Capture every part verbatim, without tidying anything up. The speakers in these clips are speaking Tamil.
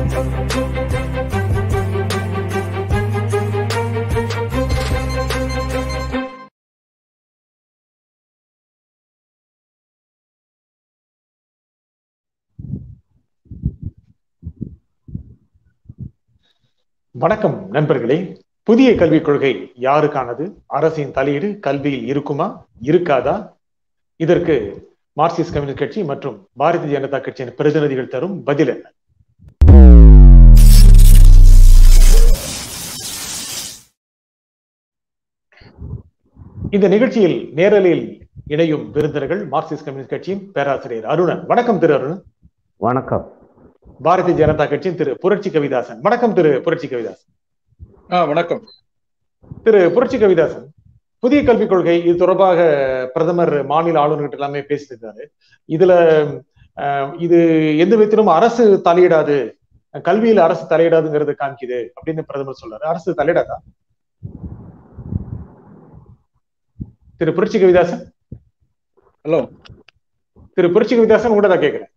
வணக்கம் நண்பர்களே. புதிய கல்விக் கொள்கை யாருக்கானது? அரசின் தலையீடு கல்வியில் இருக்குமா இருக்காதா? இதற்கு மார்க்சிஸ்ட் கம்யூனிஸ்ட் கட்சி மற்றும் பாரதிய ஜனதா கட்சியின் பிரதிநிதிகள் தரும் பதில் என்ன? இந்த நிகழ்ச்சியில் நேரலில் இணையும் விருந்தினர்கள் மார்க்சிஸ்ட் கம்யூனிஸ்ட் கட்சியின் பேராசிரியர் அருணன். வணக்கம் திரு அருணன். வணக்கம். பாரதிய ஜனதா கட்சியின் திரு புரட்சி கவிதாசன். வணக்கம் திரு புரட்சி கவிதாசன். வணக்கம் திரு புரட்சி கவிதாசன். புதிய கல்விக் கொள்கை இது தொடர்பாக பிரதமர் மாநில ஆளுநர்கிட்ட எல்லாமே பேசியிருந்தாரு. இதுல இது எந்த விதத்திலும் அரசு தலையிடாது, கல்வியில அரசு தலையிடாதுங்கிறது காமிக்குது அப்படின்னு பிரதமர் சொல்றாரு. அரசு தலையிடாதா? திரு புரட்சி கவிதாசன். ஹலோ திரு புரட்சி கவிதாசன், உங்களை தான் கேட்கிறேன்.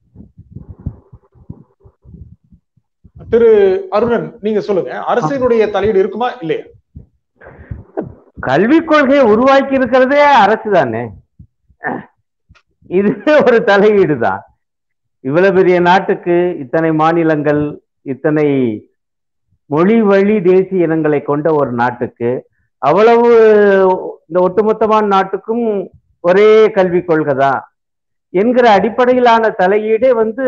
திரு அருணன், நீங்க சொல்லுங்க, அரசினுடைய தலையீடு இருக்குமா இல்லையா? கல்விக் கொள்கையை உருவாக்கி இருக்கிறதே அரசு தானே. இது ஒரு தலையீடு தான். இவ்வளவு பெரிய நாட்டுக்கு, இத்தனை மாநிலங்கள், இத்தனை மொழி வழி தேசிய இனங்களை கொண்ட ஒரு நாட்டுக்கு, அவ்வளவு இந்த ஒட்டுமொத்தமான நாட்டுக்கும் ஒரே கல்விக் கொள்கை தான் என்கிற அடிப்படையிலான தலையீடே வந்து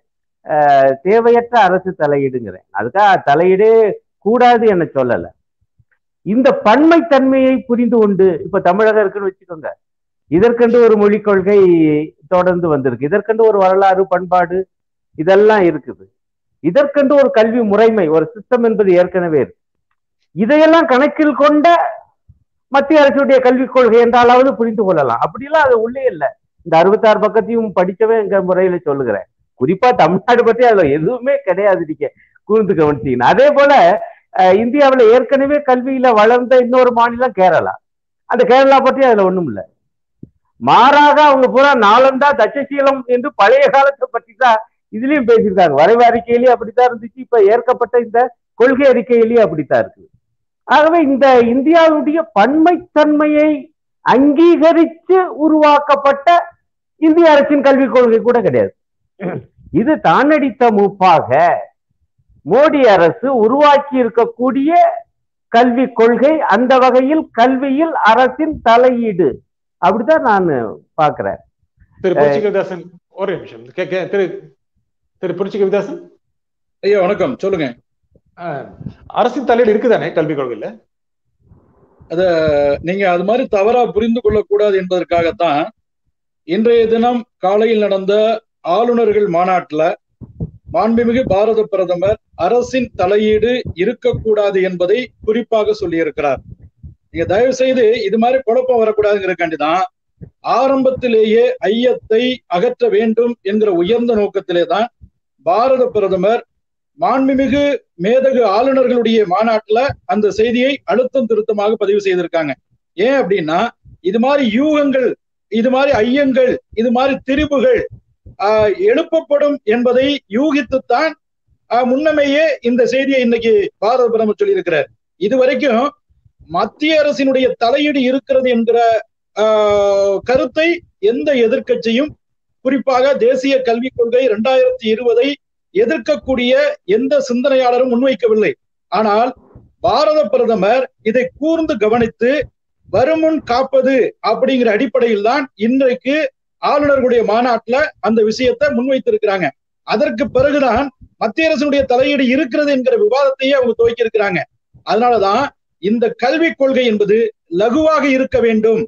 தேவையற்ற அரசு தலையீடுங்கிறேன். அதுக்காக தலையீடே கூடாது என்ன சொல்லல. இந்த பன்மைத்தன்மையை புரிந்து கொண்டு, இப்ப தமிழகம் இருக்குன்னு வச்சுக்கோங்க, இதற்கென்று ஒரு மொழிக் கொள்கை தொடர்ந்து வந்திருக்கு, இதற்கென்று ஒரு வரலாறு பண்பாடு இதெல்லாம் இருக்குது, இதற்கென்று ஒரு கல்வி முறைமை, ஒரு சிஸ்டம் என்பது ஏற்கனவே இருக்கு. இதையெல்லாம் கணக்கில் கொண்ட மத்திய அரசுடைய கல்விக் கொள்கை என்றாலாவது புரிந்து கொள்ளலாம். அப்படிலாம் அது உள்ளே இல்லை. இந்த அறுபத்தாறு பக்கத்தையும் படிக்கவே எங்க முறையில சொல்லுகிறேன். குறிப்பா தமிழ்நாடு பற்றி அதுல எதுவுமே கிடையாது. நீங்க கூர்ந்து கவனிச்சீங்கன்னா, அதே போல இந்தியாவில ஏற்கனவே கல்வியில வளர்ந்த இன்னொரு மாநிலம் கேரளா. அந்த கேரளா பற்றி அதுல ஒண்ணும் இல்லை. மாறாக அவங்க பூரா நாலந்தா தட்சசீலம் என்று பழைய காலத்தை பற்றி தான் இதுலயும் பேசியிருக்காங்க. வரைவு அறிக்கையிலேயே அப்படித்தான் இருந்துச்சு, இப்ப ஏற்கப்பட்ட இந்த கொள்கை அறிக்கையிலேயே அப்படித்தான் இருக்கு. ஆகவே இந்த இந்தியாவுடைய பன்மைத்தன்மையை அங்கீகரித்து உருவாக்கப்பட்ட இந்திய அரசின் கல்விக் கொள்கை கூட கிடையாது. இது தானடித்த மூப்பாக மோடி அரசு உருவாக்கி இருக்கக்கூடிய கல்விக் கொள்கை. அந்த வகையில் கல்வியில் அரசின் தலையீடு அப்படித்தான் நான் பாக்குறேன். திரு புரட்சி கவிதாசன், ஒரு நிமிஷம். திரு திரு புரட்சி கவிதாசன் ஐயா வணக்கம், சொல்லுங்க. அரசின் தலையீடு இருக்குதானே கல்விக் கொள்கையில? அத நீங்க அது மாதிரி தவறா புரிந்து கொள்ளக்கூடாது என்பதற்காகத்தான் இன்றைய தினம் காலையில் நடந்த ஆளுநர்கள் மாநாட்டுல மாண்புமிகு பாரத பிரதமர் அரசின் தலையீடு இருக்கக்கூடாது என்பதை குறிப்பாக சொல்லியிருக்கிறார். நீங்க தயவு செய்து இது மாதிரி குழப்பம் வரக்கூடாதுங்கிறக்காண்டிதான் ஆரம்பத்திலேயே ஐயத்தை அகற்ற வேண்டும் என்கிற உயர்ந்த நோக்கத்திலே தான் பாரத பிரதமர் மாண்புமிகு மேதகு ஆளுநர்களுடைய மாநாட்டுல அந்த செய்தியை அழுத்தம் திருத்தமாக பதிவு செய்திருக்காங்க. ஏன் அப்படின்னா, இது மாதிரி யூகங்கள், இது மாதிரி ஐயங்கள், இது மாதிரி திரிபுகள் ஆஹ் எழுப்பப்படும் என்பதை யூகித்துத்தான் முன்னமேயே இந்த செய்தியை இன்னைக்கு பாரத பிரதமர் சொல்லியிருக்கிறார். இதுவரைக்கும் மத்திய அரசினுடைய தலையீடு இருக்கிறது என்கிற ஆஹ் கருத்தை எந்த எதிர்க்கட்சியும், குறிப்பாக தேசிய கல்விக் கொள்கை இரண்டாயிரத்தி இருபதை எதிர்க்கக்கூடிய எந்த சிந்தனையாளரும் முன்வைக்கவில்லை. ஆனால் பாரத பிரதமர் இதை கூர்ந்து கவனித்து வருமுன் காப்பது அப்படிங்கிற அடிப்படையில் தான் இன்றைக்கு ஆளுநர்களுடைய மாநாட்டுல அந்த விஷயத்தை முன்வைத்திருக்கிறாங்க. அதற்கு பிறகுதான் மத்திய அரசினுடைய தலையீடு இருக்கிறது என்கிற விவாதத்தையே அவங்க துவக்கி இருக்கிறாங்க. அதனாலதான் இந்த கல்விக் கொள்கை என்பது லகுவாக இருக்க வேண்டும்.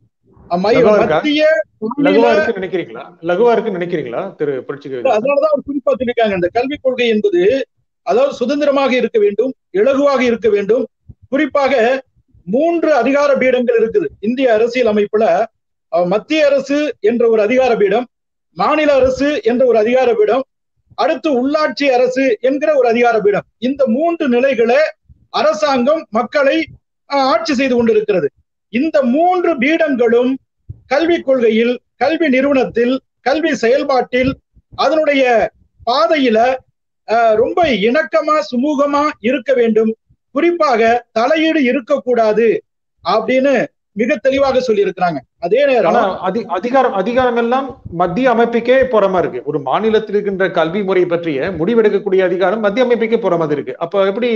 மத்திய நினைக்கிறீங்களா லகுவா இருக்கு நினைக்கிறீங்களா திரு புரட்சி? அதனாலதான் அவர் குறிப்பா சொல்லியிருக்காங்க, இந்த கல்விக் கொள்கை என்பது அதாவது சுதந்திரமாக இருக்க வேண்டும், இலகுவாக இருக்க வேண்டும். குறிப்பாக மூன்று அதிகார பீடங்கள் இருக்குது இந்திய அரசியல் அமைப்புல. மத்திய அரசு என்ற ஒரு அதிகார பீடம், மாநில அரசு என்ற ஒரு அதிகார பீடம், அடுத்து உள்ளாட்சி அரசு என்கிற ஒரு அதிகார பீடம். இந்த மூன்று நிலைகளை அரசாங்கம் மக்களை ஆட்சி செய்து கொண்டிருக்கிறது. இந்த மூன்று பீடங்களும் கல்விக் கொள்கையில், கல்வி நிறுவனத்தில், கல்வி செயல்பாட்டில், அதனுடைய பாதையில ரொம்ப இணக்கமா சுமூகமா இருக்க வேண்டும், குறிப்பாக தலையீடு இருக்கக்கூடாது அப்படின்னு மிக தெளிவாக சொல்லி இருக்கிறாங்க. அதே நேரம் அதிகாரம் அதிகாரம் எல்லாம் மத்திய அமைப்புக்கே போற மாதிரி இருக்கு. ஒரு மாநிலத்தில் இருக்கின்ற கல்வி முறை பற்றிய முடிவெடுக்கக்கூடிய அதிகாரம் மத்திய அமைப்புக்கே போற மாதிரி இருக்கு. அப்ப எப்படி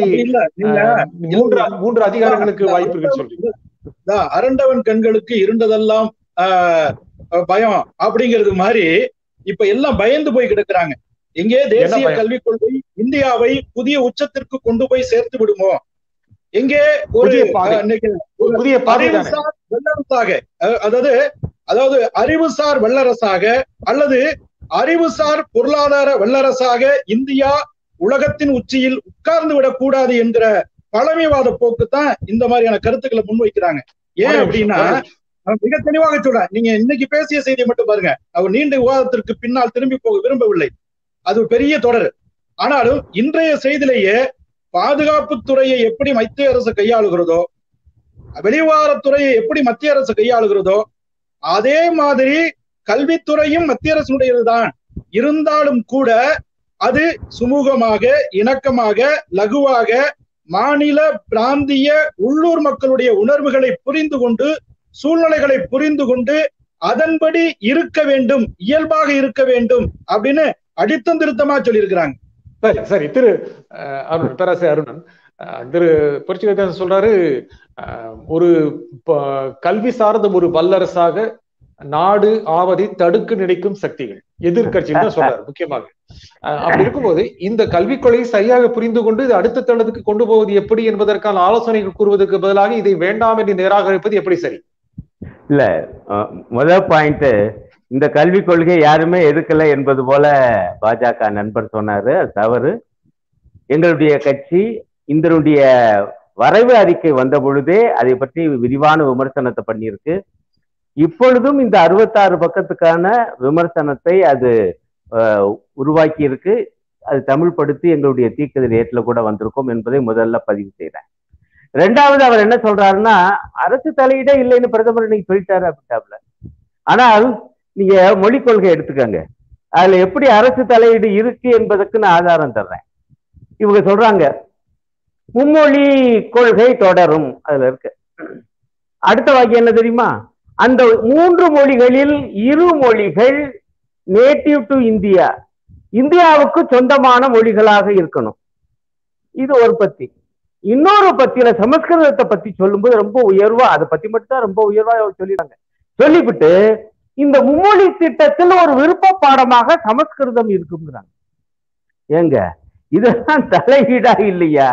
மூன்று மூன்று அதிகாரங்களுக்கு வாய்ப்பு இருக்குன்னு சொல்றீங்க? அரண்டவன் கண்களுக்கு இருண்டதெல்லாம் ஆஹ் பயம் அப்படிங்கிறது மாதிரி இப்ப எல்லாம் பயந்து போய் கிடக்குறாங்க. எங்கே தேசிய கல்விக் கொள்கை இந்தியாவை புதிய உச்சத்திற்கு கொண்டு போய் சேர்த்து விடுமோ, எங்கே ஒரு புதிய அறிவுசார் வல்லரசாக, அதாவது அதாவது அறிவுசார் வல்லரசாக அல்லது அறிவுசார் பொருளாதார வல்லரசாக இந்தியா உலகத்தின் உச்சியில் உட்கார்ந்து விடக்கூடாது என்கிற பழமைவாத போக்கு தான் இந்த மாதிரியான கருத்துக்களை முன்வைக்கிறாங்க. ஏன் அப்படின்னா மிக தெளிவாக சொல்றேன். நீங்க இன்னைக்கு பேசிய செய்தியை மட்டும் பாருங்க. அவர் நீண்ட விவாதத்திற்கு பின்னால் திரும்பி போக விரும்பவில்லை, அது பெரிய தொடர். ஆனாலும் இன்றைய செய்தியிலேயே பாதுகாப்புத்துறையை எப்படி மத்திய அரசு கையாளுகிறதோ, வெளிவாரத்துறையை எப்படி மத்திய அரசு கையாளுகிறதோ, அதே மாதிரி கல்வித்துறையும் மத்திய அரசுடையதுதான். இருந்தாலும் கூட அது சுமூகமாக, இணக்கமாக, லகுவாக மாநில பிராந்திய உள்ளூர் மக்களுடைய உணர்வுகளை புரிந்து கொண்டு, சூழ்நிலைகளை புரிந்து கொண்டு அதன்படி இருக்க வேண்டும், இயல்பாக இருக்க வேண்டும் அப்படின்னு அடித்தம் திருத்தமா சொல்லி இருக்கிறாங்க. சரி சரி திரு அருண், பேராசிரியர் அருணன், திரு புரட்சிகரன் சொல்றாரு, ஒரு கல்வி சார்ந்த ஒரு வல்லரசாக நாடு ஆவதை தடுக்க நினைக்கும் சக்திகள் எதிர்கட்சின்னு தான் சொல்றாரு முக்கியமாக. அப்படி இருக்கும்போது இந்த கல்விக் கொள்கையை சரியாக புரிந்து கொண்டு இது அடுத்த தளத்துக்கு கொண்டு போவது எப்படி என்பதற்கான ஆலோசனைகள் கூறுவதற்கு பதிலாக இதை வேண்டாம் என்று நிராகரிப்பது எப்படி சரி? இல்ல, முதல் பாயிண்ட், இந்த கல்விக் கொள்கை யாருமே எதுக்கல என்பது போல பாஜக நண்பர் சொன்னாரு, அது தவறு. எங்களுடைய கட்சி இதனுடைய வரைவு அறிக்கை வந்த பொழுதே அதை பற்றி விரிவான விமர்சனத்தை பண்ணியிருக்கு. இப்பொழுதும் இந்த அறுபத்தாறு பக்கத்துக்கான விமர்சனத்தை அது உருவாக்கி இருக்கு. அது தமிழ் படுத்தி எங்களுடைய தீக்கதிர் ஏற்றுல கூட வந்திருக்கும் என்பதை முதல்ல பதிவு செய்யறேன். ரெண்டாவது, அவர் என்ன சொல்றாருன்னா, அரசு தலையீடே இல்லைன்னு பிரதமர் இன்னைக்கு சொல்லிட்டாரு அப்படின்ட்டாப்ல. ஆனால் நீங்க மொழிக் கொள்கை எடுத்துக்கங்க, அதுல எப்படி அரசு தலையீடு இருக்கு என்பதற்கு நான் ஆதாரம் தர்றேன். இவங்க சொல்றாங்க மும்மொழி கொள்கை தொடரும், அதுல இருக்கு. அடுத்த வாக்கியம் என்ன தெரியுமா? அந்த மூன்று மொழிகளில் இரு மொழிகள் நேட்டிவ் டு இந்தியா, இந்தியாவுக்கு சொந்தமான மொழிகளாக இருக்கணும். இது ஒரு பத்தி. இன்னொரு பத்தியில சமஸ்கிருதத்தை பத்தி சொல்லும்போது ரொம்ப உயர்வா, அதை பத்தி மட்டும் தான் ரொம்ப உயர்வா சொல்லிடுறாங்க. சொல்லிவிட்டு இந்த மும்மொழி திட்டத்தில் ஒரு விருப்ப பாடமாக சமஸ்கிருதம் இருக்குங்கிறாங்க. ஏங்க இதுதான் தலையீடா இல்லையா?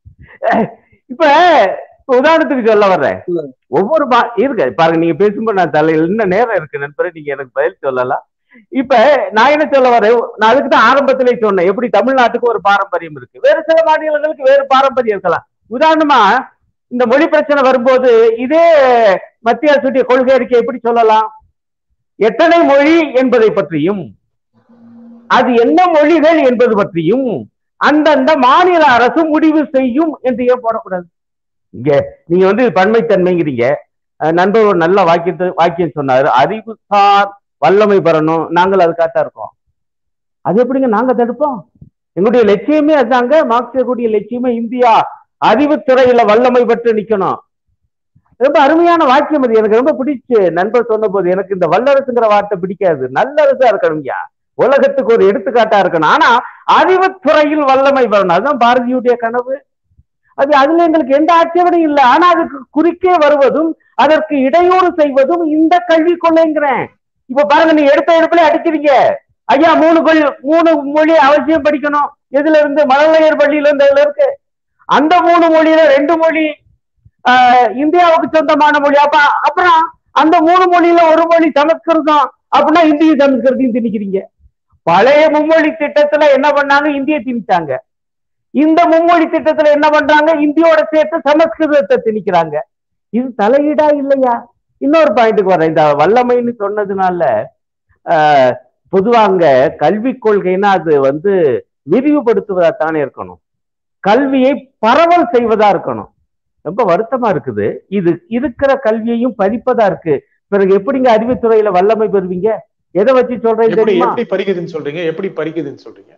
இப்ப உதாரணத்துக்கு சொல்ல வர்றேன், ஒவ்வொரு மா இருக்கு பாருங்க, நீங்க பேசும்போது நான் தலையில் இன்னும் நேரம் இருக்கு நண்பரே, நீங்க எனக்கு பதில் சொல்லலாம். இப்ப நான் என்ன சொல்ல வரேன், நான் அதுக்குதான் ஆரம்பத்திலே சொன்னேன், எப்படி தமிழ்நாட்டுக்கு ஒரு பாரம்பரியம் இருக்கு, வேறு சில மாநிலங்களுக்கு வேறு பாரம்பரியம் இருக்கலாம். உதாரணமா இந்த மொழி பிரச்சனை வரும்போது இதே மத்திய அரசுடைய கொள்கை அறிக்கை எப்படி சொல்லலாம்? எத்தனை மொழி என்பதை பற்றியும் அது என்ன மொழிகள் என்பது பற்றியும் அந்தந்த மாநில அரசு முடிவு செய்யும் என்று ஏன் போடக்கூடாது? இங்க நீங்க வந்து பன்மைத்தன்மைங்கிறீங்க. நண்பர் ஒரு நல்ல வாக்கியத்தை வாக்கியம் சொன்னாரு, அறிவுசார் வல்லமை பெறணும், நாங்கள் அதுக்காக இருக்கோம். அது எப்படிங்க நாங்க தடுப்போம்? எங்களுடைய லட்சியமே அதுதாங்க, மார்க்சியக்கூடிய லட்சியமே இந்தியா அறிவுத்துறையில வல்லமை பெற்று நிக்கணும். ரொம்ப அருமையான வாக்கியம் அது, எனக்கு ரொம்ப பிடிச்சு. நண்பர் சொன்ன போது எனக்கு இந்த வல்லரசுங்கிற வார்த்தை பிடிக்காது, நல்லரசா இருக்கணும்யா, உலகத்துக்கு ஒரு எடுத்துக்காட்டா இருக்கணும். ஆனா அறிவுத்துறையில் வல்லமை பெறணும், அதுதான் பாரதியுடைய கனவு. அது அதுல எங்களுக்கு எந்த ஆட்சேபனையும் இல்லை. ஆனா அதுக்கு குறுக்கே வருவதும் அதற்கு இடையூறு செய்வதும் இந்த கல்வி கொள்ளைங்கிறேன். இப்ப பாருங்க, நீங்க எடுத்த எடுப்புல அடிக்கிறீங்க, ஐயா மூணு கொள் மூணு மொழி அவசியம் படிக்கணும். எதுல இருந்து? மழலையர் பள்ளியில இருந்து அதுல இருக்கு. அந்த மூணு மொழியில ரெண்டு மொழி ஆஹ் இந்தியாவுக்கு சொந்தமான மொழி. அப்ப அப்புறம் அந்த மூணு மொழியில ஒரு மொழி சமஸ்கிருதம், அப்படின்னா இந்திய சமஸ்கிருதையும் திணிக்கிறீங்க. பழைய மும்மொழி திட்டத்துல என்ன பண்ணாங்க? இந்திய திணிச்சாங்க. இந்த மும்மொழி திட்டத்துல என்ன பண்றாங்க? இந்தியோட சேர்த்து சமஸ்கிருதத்தை திணிக்கிறாங்க. இது தலையீடா இல்லையா? இன்னொரு பாயிண்ட்டுக்கு வரேன். இந்த வல்லமைன்னு சொன்னதுனால ஆஹ் பொதுவாங்க கல்விக் கொள்கைன்னா அது வந்து விரிவுபடுத்துவதாத்தானே இருக்கணும், கல்வியை பரவல் செய்வதா இருக்கணும். ரொம்ப வருத்தமா இருக்குது, இது இருக்கிற கல்வியையும் பதிப்பதா இருக்கு. பிறகு எப்படிங்க அறிவுத்துறையில வல்லமை பெறுவீங்க? எதை வச்சு சொல்றீங்க? எப்படி பறிக்குதுன்னு சொல்றீங்க? எப்படி பறிக்குதுன்னு சொல்றீங்க?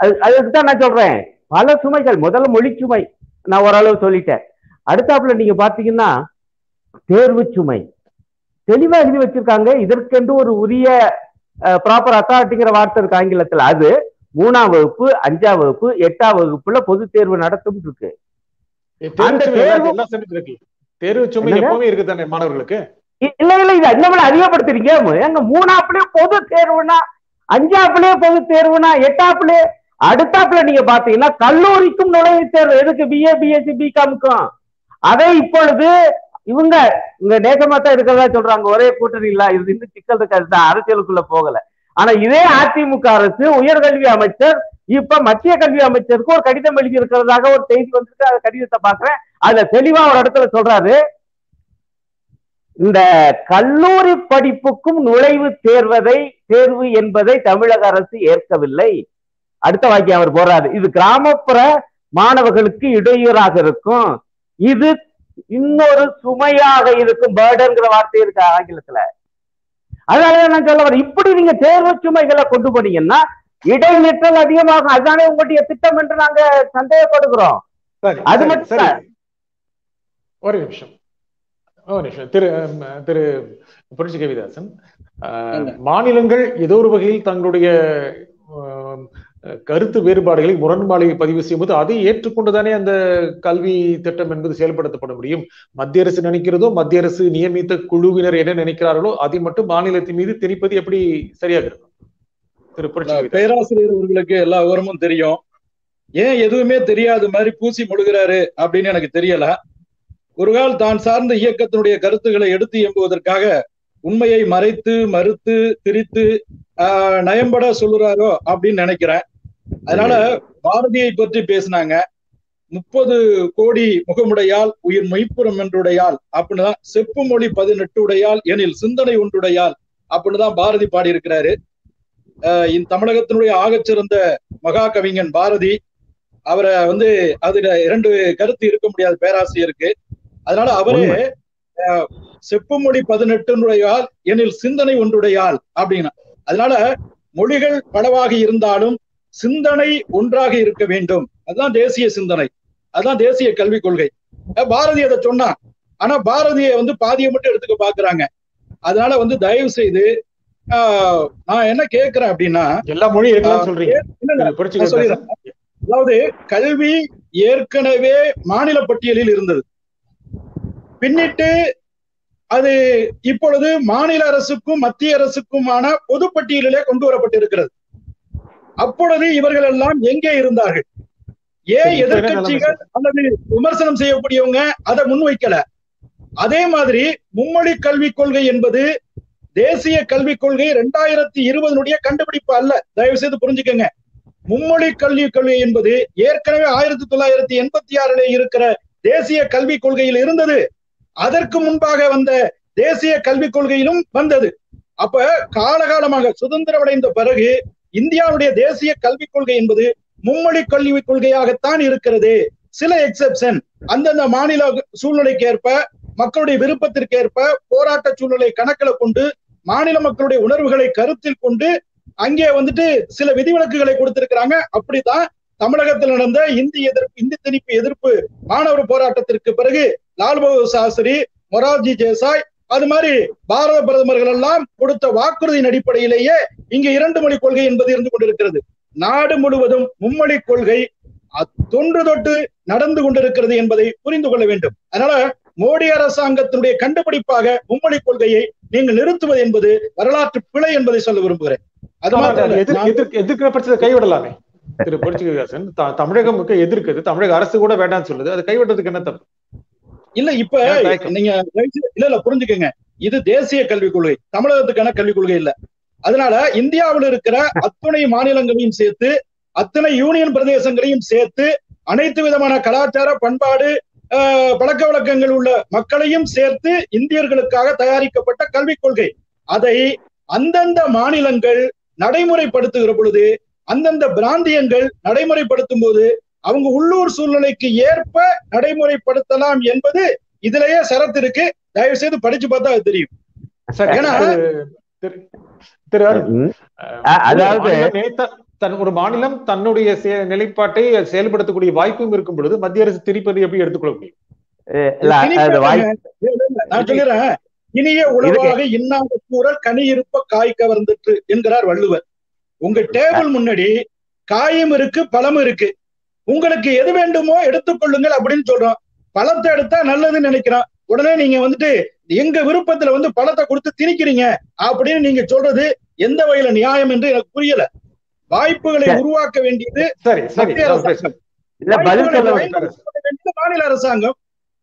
அதுக்குதான் நான் சொல்றேன், பல சுமைகள். முதல்ல மொழி சுமை நான் ஓரளவு சொல்லிட்டேன். அடுத்தாப்புல நீங்க பாத்தீங்கன்னா தேர்வு சுமை தெளிவா எழுதி வச்சிருக்காங்க. இதற்கென்று ஒரு உரிய ப்ராப்பர் அத்தாரிட்டிங்கிற வார்த்தை இருக்கு ஆங்கிலத்துல. அது மூணாம் வகுப்பு, அஞ்சாம் வகுப்பு, எட்டாம் வகுப்புல பொது தேர்வு நடத்தும் இருக்கு. தேர்வு சுமை எப்பவுமே இருக்குதானே மாணவர்களுக்கு? இல்ல இல்ல, இது என்ன அதிகப்படுத்துறீங்க? எங்க மூணாப்புலயே பொது தேர்வுனா, அஞ்சாப்புலயே பொது தேர்வுனா, எட்டாப்புலயே. அடுத்தாப்புல நீங்க பாத்தீங்கன்னா கல்லூரிக்கும் நுழைவுத் தேர்வு. எதுக்கு? பிஏ, பிஎஸ்சி, பிகாமுக்கும். அதை இப்பொழுது இவங்க இங்க நேசமா தான் இருக்கிறதா சொல்றாங்க, ஒரே கூட்டணி இல்ல. இது இன்னும் சிக்கல் இருக்காது, அரசியலுக்குள்ள போகல. ஆனா இதே அதிமுக அரசு உயர்கல்வி அமைச்சர் இப்ப மத்திய கல்வி அமைச்சருக்கு ஒரு கடிதம் எழுதி இருக்கிறதாக ஒரு செய்தி வந்துட்டு, அந்த கடிதத்தை பாக்குறேன். அதுல தெளிவா ஒரு இடத்துல சொல்றாரு, இந்த கல்லூரி படிப்புக்கும் நுழைவு தேர்வதை தேர்வு என்பதை தமிழக அரசு ஏற்கவில்லை. அடுத்த வாக்கியம் அவர் போறாரு, இது கிராமப்புற மாணவர்களுக்கு இடையூறாக இருக்கும், இது இன்னொரு சுமையாக இருக்கும். பேர்டன்ங்கிற வார்த்தை இருக்கு ஆங்கிலத்துல. அதனால நான் சொல்ல வரேன், இப்படி நீங்க தேர்வு சுமைகளை கொண்டு போனீங்கன்னா இடைநிற்றல் அதிகமாகும். அதுதானே உங்களுடைய திட்டம் என்று நாங்க சந்தேகப்படுகிறோம். அது மட்டும். ஒரு நிமிஷம் ஒரு நிமிஷம் திரு திரு புரட்சி கவிதாசன், மாநிலங்கள் ஏதோ ஒரு வகையில் தங்களுடைய கருத்து வேறுபாடுகளை முரண்பாடுகளை பதிவு செய்யும் போது அதை ஏற்றுக்கொண்டுதானே அந்த கல்வி திட்டம் என்பது செயல்படுத்தப்பட முடியும். மத்திய அரசு நினைக்கிறதோ, மத்திய அரசு நியமித்த குழுவினர் என்ன நினைக்கிறார்களோ அதை மட்டும் மாநிலத்தின் மீது திணிப்பது எப்படி சரியாக இருக்கும்? திரு புரட்சி பேராசிரியர் அவர்களுக்கு எல்லா விவரமும் தெரியும், ஏன் எதுவுமே தெரியாத மாதிரி பூசி முழுகிறாரு அப்படின்னு எனக்கு தெரியல. ஒருகால் தான் சார்ந்த இயக்கத்தினுடைய கருத்துக்களை எடுத்து எம்புவதற்காக உண்மையை மறைத்து மறுத்து திரித்து ஆஹ் நயம்பட சொல்லுறாரோ அப்படின்னு நினைக்கிறேன். அதனால பாரதியை பற்றி பேசினாங்க. முப்பது கோடி முகமுடையால் உயிர் மெய்ப்புறம் என்றுடையால் அப்படின்னுதான், செப்பு மொழி பதினெட்டு உடையால் எனில் சிந்தனை ஒன்றுடையால் அப்படின்னுதான் பாரதி பாடி இருக்கிறாரு. அஹ் இந்த தமிழகத்தினுடைய ஆகச்சிறந்த மகா கவிஞன் பாரதி. அவரை வந்து அதுல இரண்டு கருத்து இருக்க முடியாது பேராசிரியருக்கு. அதனால அவரே செப்பு மொழி பதினெட்டுடையால் எனில் சிந்தனை ஒன்றுடையால் அப்படின்னா, அதனால மொழிகள் பலவாக இருந்தாலும் சிந்தனை ஒன்றாக இருக்க வேண்டும். அதுதான் தேசிய சிந்தனை, அதுதான் தேசிய கல்விக் கொள்கை. பாரதி அதை சொன்னான். ஆனா பாரதியை வந்து பாதியை மட்டும் எடுத்துக்க பாக்குறாங்க. அதனால வந்து தயவு செய்து ஆஹ் நான் என்ன கேட்கிறேன் அப்படின்னா, எல்லா மொழியும் சொல்றீங்க. அதாவது கல்வி ஏற்கனவே மாநில பட்டியலில் இருந்தது, பின்னிட்டு அது இப்பொழுது மாநில அரசுக்கும் மத்திய அரசுக்குமான பொது பட்டியலிலே கொண்டு வரப்பட்டிருக்கிறது. அப்பொழுது இவர்கள் எல்லாம் எங்கே இருந்தார்கள்? ஏன் எதிர்கட்சிகள் அல்லது விமர்சனம் செய்யக்கூடியவங்க அதை முன்வைக்கல? அதே மாதிரி மும்மொழி கல்விக் கொள்கை என்பது தேசிய கல்விக் கொள்கை இரண்டாயிரத்தி இருபதுனுடைய கண்டுபிடிப்பு அல்ல. தயவு செய்து புரிஞ்சுக்கங்க. மும்மொழி கல்விக் கொள்கை என்பது ஏற்கனவே ஆயிரத்தி தொள்ளாயிரத்தி எண்பத்தி ஆறுல இருக்கிற தேசிய கல்விக் கொள்கையில் இருந்தது. அதற்கு முன்பாக வந்த தேசிய கல்விக் கொள்கையிலும் வந்தது. அப்ப காலகாலமாக சுதந்திரம் அடைந்த பிறகு இந்தியாவுடைய தேசிய கல்விக் கொள்கை என்பது மும்மொழி கல்விக் கொள்கையாகத்தான் இருக்கிறது. சில எக்ஸெப்ஷன் அந்தந்த மாநில சூழ்நிலைக்கேற்ப, மக்களுடைய விருப்பத்திற்கேற்ப, போராட்ட சூழ்நிலை கணக்கில் கொண்டு, மாநில மக்களுடைய உணர்வுகளை கருத்தில் கொண்டு அங்கே வந்துட்டு சில விதிவிலக்குகளை கொடுத்திருக்கிறாங்க. அப்படித்தான் தமிழகத்தில் நடந்த இந்தி எதிர்ப்பு இந்தி திணிப்பு எதிர்ப்பு மாணவர் போராட்டத்திற்கு பிறகு லால் பகதூர் சாஸ்திரி, மொரார்ஜி தேசாய், அது மாதிரி பாரத பிரதமர்கள் எல்லாம் கொடுத்த வாக்குறுதியின் அடிப்படையிலேயே இங்க இரண்டு மொழி கொள்கை என்பது இருந்து கொண்டிருக்கிறது. நாடு முழுவதும் மும்மொழி கொள்கை தொன்று தொட்டு நடந்து கொண்டிருக்கிறது என்பதை புரிந்து கொள்ள வேண்டும். அதனால மோடி அரசாங்கத்தினுடைய கண்டுபிடிப்பாக மும்மொழி கொள்கையை நீங்கள் நிறுத்துவது என்பது வரலாற்று பிழை என்பதை சொல்ல விரும்புகிறேன். அது மாதிரி எதிர்க்கிற பட்சத்தை கைவிடலாமே. திரு புரட்சிகவிதாசன், தமிழகமுக்கு எதிர்க்குது, தமிழக அரசு கூட வேண்டாம்னு சொல்லுது, அதை கைவிடுறதுக்கு என்ன தப்பு? இல்ல இப்ப நீங்க இல்ல இல்ல புரிஞ்சுக்கங்க, இது தேசிய கல்விக் கொள்கை, தமிழகத்துக்கான கல்விக் கொள்கை இல்ல. அதனால இந்தியாவில் இருக்கிற அத்துணை மாநிலங்களையும் சேர்த்து, அத்தனை யூனியன் பிரதேசங்களையும் சேர்த்து, அனைத்து விதமான கலாச்சார பண்பாடு பழக்க வழக்கங்கள் உள்ள மக்களையும் சேர்த்து இந்தியர்களுக்காக தயாரிக்கப்பட்ட கல்விக் கொள்கை. அதை அந்தந்த மாநிலங்கள் நடைமுறைப்படுத்துகிற பொழுது, அந்தந்த பிராந்தியங்கள் நடைமுறைப்படுத்தும் போது அவங்க உள்ளூர் சூழ்நிலைக்கு ஏற்ப நடைமுறைப்படுத்தலாம் என்பது இதுலயே சரத்து இருக்கு. தயவு செய்து படிச்சு பார்த்தா அது தெரியும். தன் ஒரு மாநிலம் தன்னுடைய நிலைப்பாட்டை செயல்படுத்தக்கூடிய வாய்ப்பும் இருக்கும் பொழுது மத்திய அரசு திரிப்பது எப்படி எடுத்துக்கொள்ள முடியும்? நான் சொல்லிடுறேன், இனிய உணவாக இன்னாத கூறல் கனி இருப்ப காய் கவர்ந்துட்டு என்கிறார் வள்ளுவர். உங்க டேபிள் முன்னாடி காயும் இருக்கு பழமும் இருக்கு, உங்களுக்கு எது வேண்டுமோ எடுத்துக்கொள்ளுங்கள் அப்படின்னு சொல்றோம். பழத்தை எடுத்தா நல்லதுன்னு நினைக்கிறோம், உடனே நீங்க வந்துட்டு எங்க விருப்பத்துல வந்து பழத்தை கொடுத்து திணிக்கிறீங்க அப்படின்னு நீங்க சொல்றது எந்த வகையில நியாயம் என்று எனக்கு புரியல. வாய்ப்புகளை உருவாக்க வேண்டியது மத்திய அரசாங்கம், மாநில அரசாங்கம்.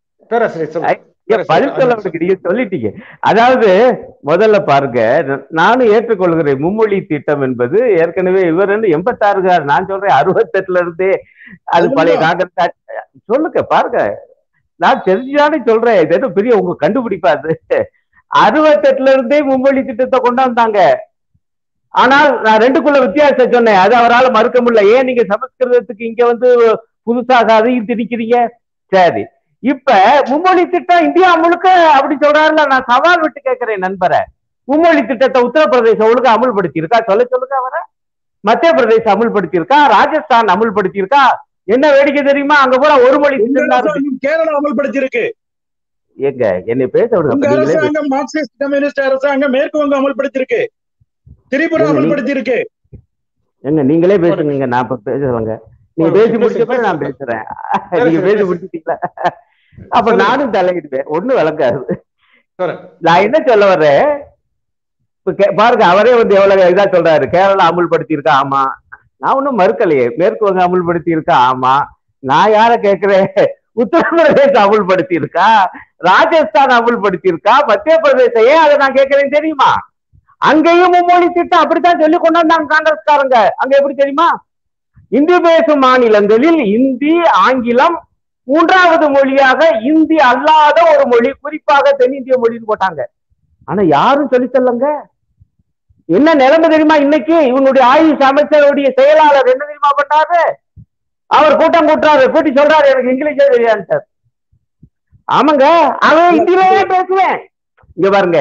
சொல்லிட்டீங்க. அதாவது முதல்ல பாருங்க, நானும் ஏற்றுக்கொள்கிறேன் மும்மொழி திட்டம் என்பது ஏற்கனவே இவர் வந்து எண்பத்தி ஆறு, நான் சொல்றேன் அறுபத்தி எட்டுல இருந்தே அது பழைய காங்கிரஸ். சொல்லுங்க பாருங்க, நான் தெரிஞ்சானே சொல்றேன், இது பெரிய உங்க கண்டுபிடிப்பாது. அறுபத்தி எட்டுல இருந்தே மும்மொழி திட்டத்தை கொண்டு வந்தாங்க. ஆனால் நான் ரெண்டுக்குள்ள வித்தியாசம் சொன்னேன், அது அவரால் மறுக்க முடியல. ஏன் நீங்க சமஸ்கிருதத்துக்கு இங்க வந்து புதுசாக அதையும் திணிக்கிறீங்க? சரி, இப்ப மும்மொழி திட்டம் இந்தியா முழுக்க அப்படி சொல்றாருல, நான் சவால் விட்டு கேட்கிறேன் நண்பரை, மும்மொழி திட்டத்தை உத்தரப்பிரதேசம் ஒழுங்கா அமுல்படுத்தி இருக்கா? சொல்ல சொல்லுங்க அவரை. மத்திய பிரதேசம் அமுல்படுத்தி இருக்கா? ராஜஸ்தான் அமுல்படுத்தி இருக்கா? என்ன வேடிக்கை தெரியுமா, அங்க போற ஒரு மொழி திட்டம் கேரளா அமுல்படுத்தி இருக்கு. எங்க என்னை பேச விடுங்க. அரசாங்கம் மார்க்சிஸ்ட் கம்யூனிஸ்ட் அரசாங்கம் மேற்கு வங்கம் அமுல்படுத்தி இருக்கு, திரிபுரா அமுல்படுத்தி இருக்கு. எங்க நீங்களே பேசுங்க, நான் இப்ப பேசுவாங்க. நீங்க பேசி முடிச்சப்ப நான் பேசுறேன், நீங்க பேசி முடிச்சிட்டீங்களா? அப்ப நானும் தலையிடுவேன், ஒண்ணும் விளக்காது. நான் என்ன சொல்ல வர்றேன் பாருங்க, அவரே வந்து எவ்வளவு இதா சொல்றாரு, கேரளா அமுல்படுத்தி இருக்கா? ஆமா. நான் ஒன்னும் மறுக்கலையே. மேற்கு வங்கம் அமுல்படுத்தி இருக்கா? ஆமா. நான் யார கேட்கிறேன், உத்தரப்பிரதேசம் அமுல்படுத்தி இருக்கா, ராஜஸ்தான் அமுல்படுத்தி இருக்கா, மத்திய பிரதேசம். ஏன் அதை நான் கேட்கிறேன் தெரியுமா? அங்கேயும் மும்மொழி திட்டம் அப்படித்தான் சொல்லி கொண்டு வந்தாங்க காங்கிரஸ்காரங்க. அங்க எப்படி தெரியுமா, இந்தி பேசும் மாநிலங்களில் இந்தி ஆங்கிலம் மூன்றாவது மொழியாக இந்தி அல்லாத ஒரு மொழி, குறிப்பாக தென்னிந்திய மொழின்னு போட்டாங்க. ஆனா யாரும் சொல்லி தரலங்க. என்ன நிலைமை தெரியுமா இன்னைக்கு? இவனுடைய ஆயுஷ் அமைச்சருடைய செயலாளர் என்ன தெரியுமா பண்ணாரு? அவர் கூட்டம் கூட்டுறாரு, கூட்டி சொல்றாரு எனக்கு இங்கிலீஷே தெரியாது. ஆமாங்க, அவன் இந்தியிலேயே பேசுவேன். இங்க பாருங்க,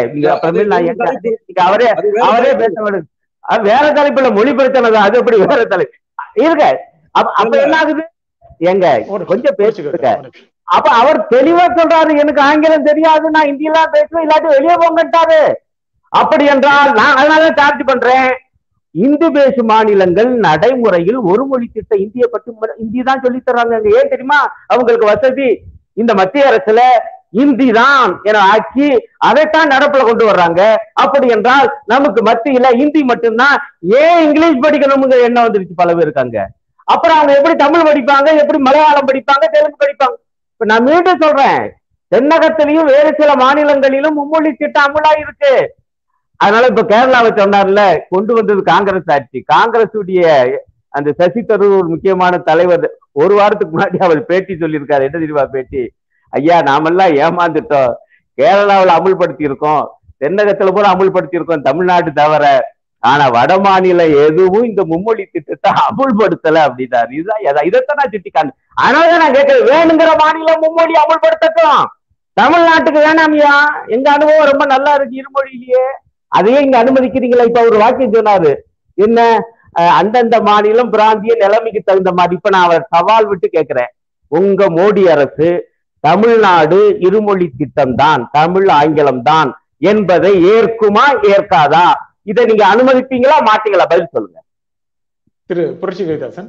அவரே அவரே பேச விடுங்க. வேற தலைப்புல மொழி பிரச்சனை தான், அது எப்படி வேற தலைப்பு இருக்க. அப்ப என்ன ஆகுது? எங்க கொஞ்சம் பேசுங்க. அப்ப அவர் தெளிவா சொல்றாரு, எனக்கு ஆங்கிலம் தெரியாது, நான் இந்தியெல்லாம் பேசுவேன், இல்லாட்டி வெளியே போங்கட்டாரு. அப்படி என்றால் நான் அதனால சார்ஜ் பண்றேன். இந்தி பேசும் மாநிலங்கள் நடைமுறையில் ஒரு மொழி திட்டம் இந்திய பற்றி இந்தி தான் சொல்லி தர்றாங்க. ஏன் தெரியுமா? அவங்களுக்கு வசதி. இந்த மத்திய அரசுல இந்தி தான் என ஆக்கி அதைத்தான் நடப்புல கொண்டு வர்றாங்க. அப்படி என்றால் நமக்கு மத்தியில இந்தி மட்டும்தான், ஏன் இங்கிலீஷ் படிக்கணும்ங்கிற எண்ணம் வந்துருச்சு பல பேர் இருக்காங்க. அப்புறம் அவங்க எப்படி தமிழ் படிப்பாங்க, எப்படி மலையாளம் படிப்பாங்க, தெலுங்கு படிப்பாங்க? இப்ப நான் மீண்டும் சொல்றேன், தென்னகத்திலையும் வேறு சில மாநிலங்களிலும் மும்மொழி திட்டம் அமுலா இருக்கு. அதனால இப்ப கேரளாவை சொன்னார்ல, கொண்டு வந்தது காங்கிரஸ் ஆட்சி. காங்கிரஸ் உடைய அந்த சசி தரூர் ஒரு முக்கியமான தலைவர் ஒரு வாரத்துக்கு முன்னாடி அவர் பேட்டி சொல்லியிருக்காரு. என்ன தெரியுமா பேட்டி? ஐயா, நாமெல்லாம் ஏமாந்துட்டோம், கேரளாவில் அமுல்படுத்தி இருக்கோம், தென்னகத்துல கூட அமுல்படுத்தி இருக்கோம், தமிழ்நாடு தவிர. ஆனா வட மாநில எதுவும் இந்த மும்மொழி திட்டத்தை அமுல்படுத்தல அப்படின்னாரு. இதுதான் இதைத்தான் நான் சுட்டிக்காண்டு. அதனாலதான் நான் கேட்கிறேன், வேணுங்கிற மாநிலம் மும்மொழி அமுல்படுத்தலாம், தமிழ்நாட்டுக்கு வேணாமியா? எங்க அனுபவம் ரொம்ப நல்லா இருக்கு இருமொழியிலேயே, அதையே இங்க அனுமதிக்கிறீங்களா? இப்ப ஒரு வாக்கியம் சொன்னாரு, என்ன அந்தந்த மாநிலம் பிராந்திய நிலைமைக்கு தகுந்த மாதிரி. இப்ப நான் அவர் சவால் விட்டு கேட்கிறேன், உங்க மோடி அரசு தமிழ்நாடு இருமொழி திட்டம் தான், தமிழ் ஆங்கிலம் தான் என்பதை ஏற்குமா ஏற்காதா? இதை நீங்க அனுமதிப்பீங்களா மாட்டீங்களா? பதில் சொல்லுங்க திரு புரட்சி கவிதாசன்.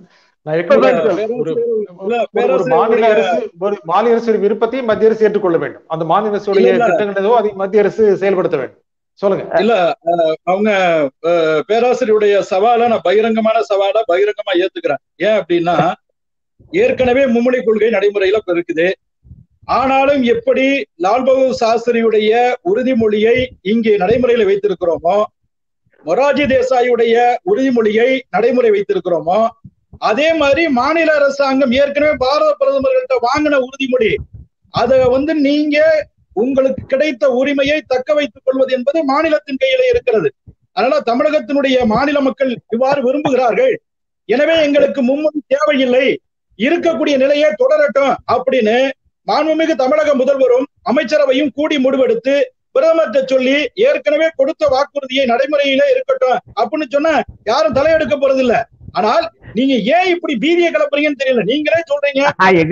மாநில அரசு ஒரு மாநில அரசு விருப்பத்தையும் மத்திய அரசு ஏற்றுக்கொள்ள வேண்டும். அந்த மாநில அரசுடைய திட்டங்களோ அதை மத்திய அரசு செயல்படுத்த வேண்டும். சொல்லுங்க. இல்ல, அவங்க பேராசிரியருடைய சவாலை நான் பகிரங்கமான சவாலை பகிரங்கமா ஏத்துக்கிறேன். ஏன் அப்படின்னா, ஏற்கனவே மும்மொழி கொள்கை நடைமுறையில இருக்குது. ஆனாலும் எப்படி லால் பகதூர் சாஸ்திரியுடைய உறுதிமொழியை இங்கே நடைமுறையில வைத்திருக்கிறோமோ, மொரார்ஜி தேசாயுடைய உறுதிமொழியை நடைமுறை வைத்திருக்கிறோமோ, அதே மாதிரி மாநில அரசாங்கம் ஏற்கனவே பாரத பிரதமர்கள்ட்ட வாங்கின உறுதிமொழி, அதை வந்து நீங்க உங்களுக்கு கிடைத்த உரிமையை தக்க வைத்துக் கொள்வது என்பது மாநிலத்தின் கையில இருக்கிறது. அதனால தமிழகத்தினுடைய மாநில மக்கள் இவ்வாறு விரும்புகிறார்கள். எனவே எங்களுக்கு மும்மொழி தேவையில்லை, இருக்கக்கூடிய நிலையை தொடரட்டும் அப்படின்னு மாண்புமிகு தமிழக முதல்வரும் அமைச்சரவையும் கூடி முடிவெடுத்து பிரதமர்கிட்ட சொல்லி ஏற்கனவே கொடுத்த வாக்குறுதியை நடைமுறையிலே இருக்கட்டும் அப்படின்னு சொன்னா யாரும் தலையெடுக்க போறது இல்ல. ஆனால் நீங்க ஏன் இப்படி பீதியை கிளப்புறீங்கன்னு தெரியல. நீங்களே சொல்றீங்க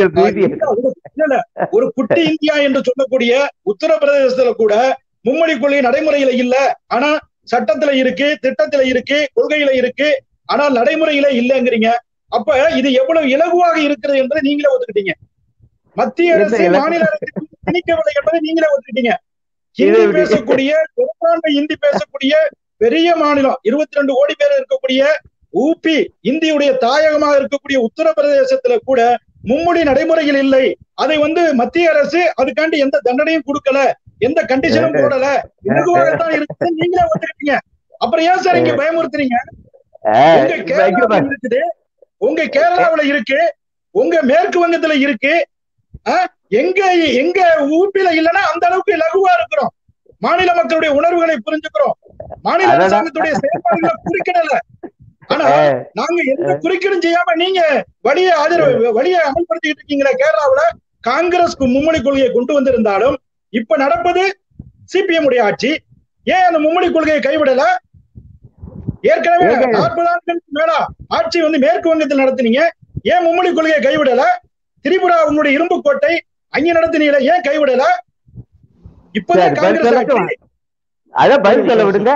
ஒரு குட்டி இந்தியா என்று சொல்லக்கூடிய உத்தரப்பிரதேசத்துல கூட மும்மொழி கொள்கை நடைமுறையில இல்ல, ஆனா சட்டத்துல இருக்கு, திட்டத்துல இருக்கு, கொள்கையில இருக்கு, ஆனால் நடைமுறையில இல்லைங்கிறீங்க. அப்ப இது எவ்வளவு இலகுவாக இருக்கிறது என்பதை நீங்களே ஒத்துக்கிட்டீங்க. மத்திய அரசு மாநில அரசு திணிக்கவில்லை என்பதை நீங்களே ஒத்துக்கிட்டீங்க. ஹிந்தி பேசக்கூடிய பெரும்பான்மை ஹிந்தி பேசக்கூடிய பெரிய மாநிலம், இருபத்தி ரெண்டு கோடி பேர் இருக்கக்கூடிய ஊபி, இந்தியுடைய தாயகமாக இருக்கக்கூடிய உத்தரப்பிரதேசத்துல கூட மும்மொழி நடைமுறையில் இல்லை. அதை வந்து மத்திய அரசு அதுக்காண்டி எந்த தண்டனையும் கொடுக்கல, எந்த கண்டிஷனும் போடல, இலகுவாகத்தான் இருக்குது, நீங்களே ஒத்துக்கிட்டீங்க. அப்புறம் ஏன் சார் இங்க பயமுறுத்துறீங்க? உங்க கேரளாவில் இருக்குது, உங்க கேரளாவில இருக்கு, உங்க மேற்கு வங்கத்துல இருக்கு, எங்க எங்க ஊப்பில இல்லைன்னா அந்த அளவுக்கு இலகுவா இருக்கிறோம். மாநில மக்களுடைய உணர்வுகளை புரிஞ்சுக்கிறோம், மாநில அரசாங்கத்துடைய செயல்பாடுகளை குறிக்கிடல. ஆனா நாங்க எந்த குறுக்கீடும் செய்யாம நீங்க வழியை ஆதரவு வழியை அமல்படுத்திக்கிட்டு இருக்கீங்களா? கேரளாவுல காங்கிரஸ் மும்மொழி கொள்கையை கொண்டு வந்திருந்தாலும் இப்ப நடப்பது சிபிஎம் உடைய ஆட்சி. ஏன் அந்த மும்மொழி கொள்கையை கைவிடல? ஏற்கனவே நாற்பது ஆண்டுகளுக்கு மேல ஆட்சி வந்து மேற்கு வங்கத்தில் நடத்தினீங்க, ஏன் மும்மொழி கொள்கையை கைவிடல? திரிபுரா உங்களுடைய இரும்பு கோட்டை அங்கே நடத்தினீங்களா, ஏன் கைவிடல? இப்பதான் காங்கிரஸ் ஆட்சி. அதான் பதில் சொல்ல விடுங்க,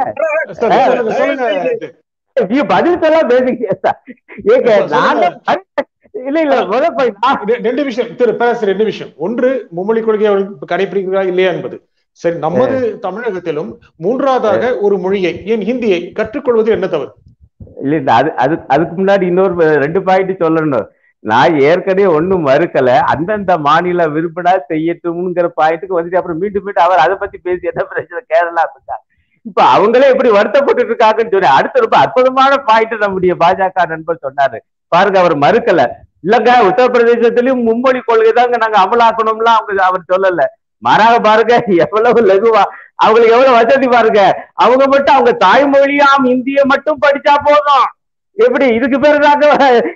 பதில் சொல்ல பேசுங்க. இல்ல இல்ல ரெண்டு விஷயம் திரு பேரரசு, ரெண்டு விஷயம். ஒன்று, மும்மொழி கொள்கையை கடைபிடிக்கிறா இல்லையா என்பது சரி. நமது தமிழகத்திலும் மூன்றாவதாக ஒரு மொழியை, ஏன் ஹிந்தியை கற்றுக்கொள்வது என்ன தவறு? இல்ல இல்ல அது அது அதுக்கு முன்னாடி இன்னொரு ரெண்டு பாயிண்ட் சொல்லணும். நான் ஏற்கனவே ஒண்ணும் மறுக்கல, அந்தந்த மாநில விரும்பினா செய்யட்டும்ங்கிற பாயிண்ட்டுக்கு வந்துட்டு அப்புறம் மீண்டும் மீண்டும் அவர் அதை பத்தி பேசி என்ன பிரச்சனை கேரளா இருக்கா, இப்ப அவங்களே எப்படி வருத்தப்பட்டு இருக்காங்கன்னு சொல்லி அடுத்த ரொம்ப அற்புதமான பாயிண்ட் நம்முடைய பாஜக நண்பர் சொன்னாரு பாருங்க. அவர் மறுக்கல, இல்லங்க உத்தரப்பிரதேசத்திலயும் மும்மொழி கொள்கை தாங்க நாங்க அமலாக்கணும்லாம் அவங்க அவர் சொல்லல. மாறாக பாருங்க எவ்வளவு லகுவா, அவங்களுக்கு எவ்வளவு வசதி பாருங்க. அவங்க மட்டும் அவங்க தாய்மொழியாம் இந்திய மட்டும் படிச்சா போதும். எப்படி இதுக்கு பேருதாங்க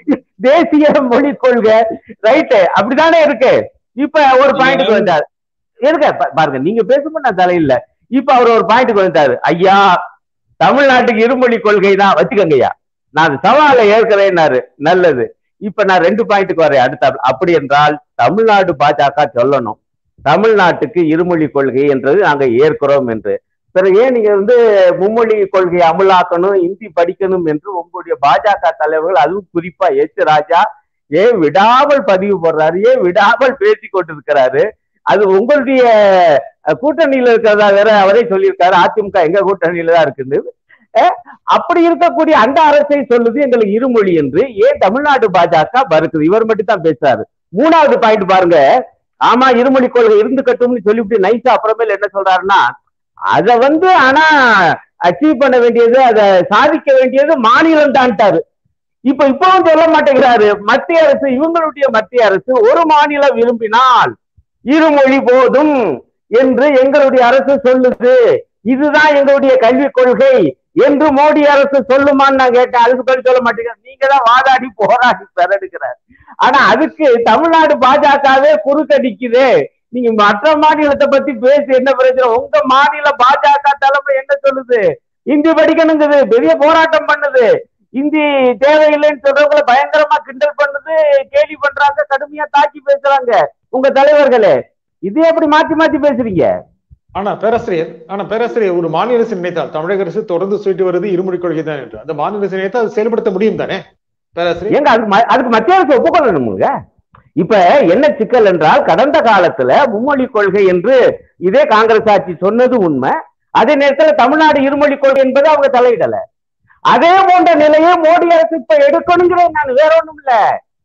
தேசிய மொழி கொள்கை, ரைட்டு? அப்படித்தானே இருக்கு. இப்ப ஒரு பாயிண்ட்டுக்கு வந்தாரு இருக்க பாருங்க, நீங்க பேசும்போது நான் தலையில்ல. இப்ப அவர் ஒரு பாயிண்ட்டுக்கு வந்தாரு, ஐயா தமிழ்நாட்டுக்கு இருமொழி கொள்கை தான் வச்சுக்கங்கய்யா, நான் சவாலை ஏற்கிறேன்னாரு. நல்லது. இப்ப நான் ரெண்டு பாயிண்ட்டுக்கு வரேன் அடுத்த. அப்படி என்றால் தமிழ்நாடு பாஜக சொல்லணும் தமிழ்நாட்டுக்கு இருமொழி கொள்கை என்றது நாங்க ஏற்கிறோம் என்று. பிறகு ஏன் நீங்க வந்து மும்மொழி கொள்கையை அமலாக்கணும், இந்தி படிக்கணும் என்று உங்களுடைய பாஜக தலைவர்கள், அதுவும் குறிப்பா எச் ராஜா ஏன் விடாமல் பதிவு போடுறாரு, ஏன் விடாமல் பேசி கொண்டிருக்கிறாரு? அது உங்களுடைய கூட்டணியில இருக்கிறதா வேற அவரே சொல்லியிருக்காரு, அதிமுக எங்க கூட்டணியில தான் இருக்குது. அப்படி இருக்கக்கூடிய அந்த அரசை சொல்லுது எங்களுக்கு இருமொழி என்று. ஏன் தமிழ்நாடு பாஜக மறுக்குது? இவர் மட்டும் தான் பேசுறாரு. மூணாவது பாயிண்ட் பாருங்க, ஆமா இருமொழி கொள்கை இருந்து கட்டும்னு சொல்லிவிட்டு நைஸா அப்புறமேல என்ன சொல்றாருன்னா, அத வந்து ஆனா அச்சீவ் பண்ண வேண்டியது, அதை சாதிக்க வேண்டியது மாநிலம் தான்ட்டாரு. இப்ப இப்பவும் சொல்ல மாட்டேங்கிறாரு. மத்திய அரசு, இவங்களுடைய மத்திய அரசு ஒரு மாநிலம் விரும்பினால் இருமொழி போதும் என்று எங்களுடைய அரசு சொல்லுது, இதுதான் எங்களுடைய கல்விக் கொள்கை என்று மோடி அரசு சொல்லுமான்னு நான் கேட்டேன். அதுக்கு பதில் சொல்ல மாட்டேங்கிறார். நீங்க தான் வாதாடி போராடி பெறடுக்கிறார். ஆனா அதுக்கு தமிழ்நாடு பாஜகவே குறுக்கடிக்குது. நீங்க மற்ற மாநிலத்தை பத்தி பேசி என்ன பிரச்சனை? உங்க மாநில பாஜக தலைமை என்ன சொல்லுது? இந்தி படிக்கணுங்குது, பெரிய போராட்டம் பண்ணுது, இந்தி தேவையில்லைன்னு சொல்றவங்களை பயங்கரமா கிண்டல் பண்ணுது, கேலி பண்றாங்க, கடுமையா தாக்கி பேசுறாங்க உங்க தலைவர்களே. இதே எப்படி மாத்தி மாத்தி பேசுறீங்க? ஆனா பேராசிரியர் ஆனா பேராசிரியர் ஒரு மாநில அரசு நினைத்தால், தமிழக அரசு தொடர்ந்து சொல்லிட்டு வருது இருமொழி கொள்கை தான் என்று, அந்த மாநில அரசு நினைத்தால் அது செயல்படுத்த முடியும் தானே பேராசிரியர்? ஏங்க அதுக்கு அதுக்கு மத்திய அரசு ஒப்புக்கொள்ளணுமுங்க. இப்ப என்ன சிக்கல் என்றால், கடந்த காலத்துல மும்மொழி கொள்கை என்று இதே காங்கிரஸ் ஆட்சி சொன்னது உண்மை. அதே நேரத்தில் தமிழ்நாடு இருமொழி கொள்கை என்பது அவங்க தலையிடல. அதே போன்ற நிலையை மோடி அரசு இப்ப எடுக்கணுங்கிறேன் நான், வேற ஒண்ணும் இல்ல.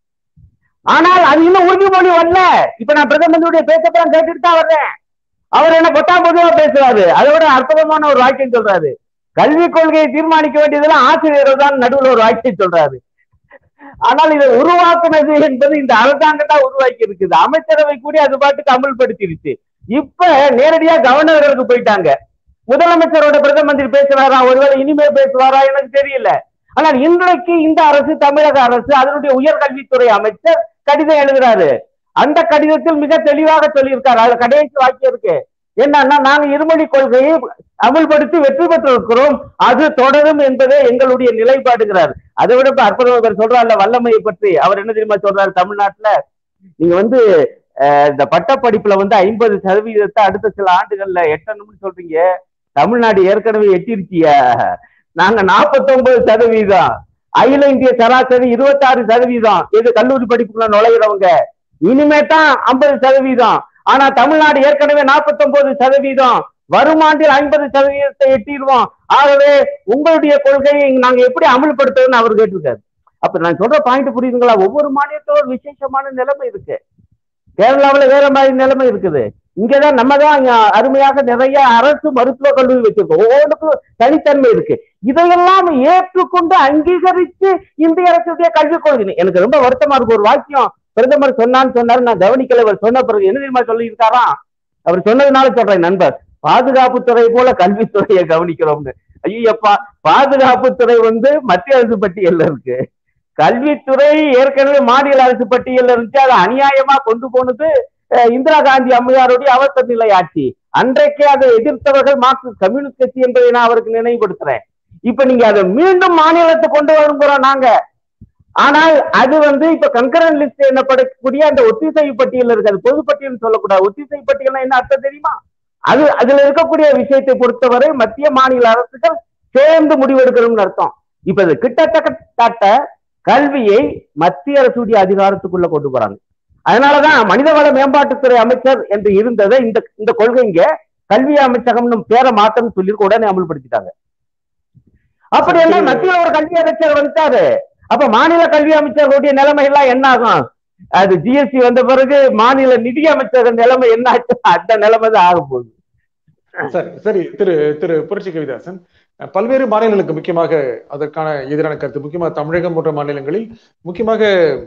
ஆனால் அது இன்னும் உறுதிமொழி வரல. இப்ப நான் பிரதமருடைய பேசப்பெல்லாம் கேட்டுட்டு தான் வர்றேன். அவர் என்ன பொட்டா பொதுவா பேசுறாரு, அதோட அற்புதமான ஒரு வாக்கியம் சொல்றாரு, கல்விக் கொள்கையை தீர்மானிக்க வேண்டியதெல்லாம் ஆசிரியர்கள் தான் நடுவில் ஒரு வாக்கியம் சொல்றாரு. ஆனால் இதை உருவாக்குனது என்பது இந்த அரசாங்கம் தான் உருவாக்கி இருக்குது. அமைச்சரவை கூடி அது பாட்டுக்கு அமல்படுத்திருச்சு. இப்ப நேரடியா கவர்னர்களுக்கு போயிட்டாங்க. முதலமைச்சரோட பிரதம மந்திரி பேசுவாரா, ஒருவேளை இனிமேல் பேசுவாரா எனக்கு தெரியல. ஆனால் இன்றைக்கு இந்த அரசு, தமிழக அரசு, அதனுடைய உயர்கல்வித்துறை அமைச்சர் கடிதம் எழுதுறாரு. அந்த கடிதத்தில் மிக தெளிவாக சொல்லியிருக்காரு. அதுல கடைசி வாக்கியம் இருக்கு, என்னன்னா நாங்க இருமொழி கொள்கையை அமல்படுத்தி வெற்றி பெற்றிருக்கிறோம், அது தொடரும் என்பதே எங்களுடைய நிலைப்பாடுகிறார். அதை விட இப்ப அற்புதம் சொல்றாருல வல்லமையை பற்றி, அவர் என்ன தெரியுமா சொல்றாரு, தமிழ்நாட்டுல நீங்க வந்து இந்த பட்டப்படிப்புல வந்து ஐம்பது சதவீதத்தை அடுத்த சில ஆண்டுகள்ல எட்டணும்னு சொல்றீங்க, தமிழ்நாடு ஏற்கனவே எட்டிருச்சிய, நாங்க நாற்பத்தி ஒன்பது சதவீதம், அகில இந்திய சராசரி இருபத்தி ஆறு சதவீதம் இது கல்லூரி படிப்புக்குள்ள நுழையிறவங்க, இனிமேதான் ஐம்பது சதவீதம், ஆனா தமிழ்நாடு ஏற்கனவே நாற்பத்தி ஒன்பது சதவீதம், வரும் ஆண்டில் ஐம்பது சதவீதத்தை எட்டிடுவோம், ஆகவே உங்களுடைய கொள்கையை நாங்க எப்படி அமல்படுத்துறதுன்னு அவர் கேட்டிருக்காரு. அப்ப நான் சொல்ற பாயிண்ட் புரியுதுங்களா? ஒவ்வொரு மாநிலத்தோட விசேஷமான நிலைமை இருக்கு. கேரளாவில் வேற மாதிரி நிலைமை இருக்குது, இங்கதான் நம்ம தான் அருமையாக நிறைய அரசு மருத்துவ கல்லூரி வச்சிருக்கோம், ஒவ்வொன்றுக்கும் தனித்தன்மை இருக்கு. இதையெல்லாம் ஏற்றுக்கொண்டு அங்கீகரித்து இந்திய அரசுடைய கல்விக் கொள்கை, எனக்கு ரொம்ப வருத்தமா இருக்கு. ஒரு வாக்கியம் பிரதமர் சொன்னான்னு சொன்னாரு, நான் கவனிக்கல. அவர் சொன்ன பிறகு என்ன தெரியுமா சொல்லி இருக்காராம், அவர் சொன்னதுனால சொல்றேன் நண்பர், பாதுகாப்புத்துறை போல கல்வித்துறையை கவனிக்கிறோம்னு. ஐயப்பா, பாதுகாப்புத்துறை வந்து மத்திய அரசு பட்டியல்ல இருக்கு, கல்வித்துறை ஏற்கனவே மாநில அரசு பட்டியல்ல இருந்துச்சு. அதை அநியாயமா கொண்டு போனது இந்திரா காந்தி அம்மையாருடைய அவசர நிலை ஆட்சி. அன்றைக்கே அதை எதிர்த்தவர்கள் மார்க்சிஸ்ட் கம்யூனிஸ்ட் கட்சி என்பதை நான் அவருக்கு நினைவுபடுத்துறேன். இப்ப நீங்க அதை மீண்டும் மாநிலத்தை கொண்டு வருகிறோம் நாங்க, ஆனால் அது வந்து இப்ப கன்கரண்ட் லிஸ்ட் என்னப்படக்கூடிய அந்த ஒத்திசைவு பட்டியல் இருக்கு, அது பொது பட்டியல் சொல்லக்கூடாது. ஒத்திசைவு பட்டியல் என்ன அர்த்தம் தெரியுமா? அது அதுல இருக்கக்கூடிய விஷயத்தை பொறுத்தவரை மத்திய மாநில அரசுகள் சேர்ந்து முடிவெடுக்கணும்னு அர்த்தம். இப்ப இது கிட்டத்தட்ட கல்வியை மத்திய அரசுடைய அதிகாரத்துக்குள்ள கொண்டு போறாங்க. அதனாலதான் மனிதவள மேம்பாட்டுத்துறை அமைச்சர் என்று இருந்ததை இந்த இந்த கொள்கைங்க கல்வி அமைச்சகம்னு பேரை மாத்தம்னு சொல்லி உடனே அமல்படுத்திட்டாங்க. அப்படி எல்லாம் மத்திய ஒரு கல்வி அமைச்சர் வந்துட்டாரு, அப்ப மாநில கல்வி அமைச்சர்களுடைய நிலைமை எல்லாம் என்ன ஆகும்? அது ஜிஎஸ்டி வந்த பிறகு மாநில நிதி அமைச்சர் நிலைமை என்ன ஆச்சு? அந்த நிலைமை தான் ஆக போகுது. சரி சரி திரு திரு புரட்சி கவிதாசன், பல்வேறு மாநிலங்களுக்கு முக்கியமாக அதற்கான எதிரான கருத்து, முக்கியமாக தமிழகம் போன்ற மாநிலங்களில் முக்கியமாக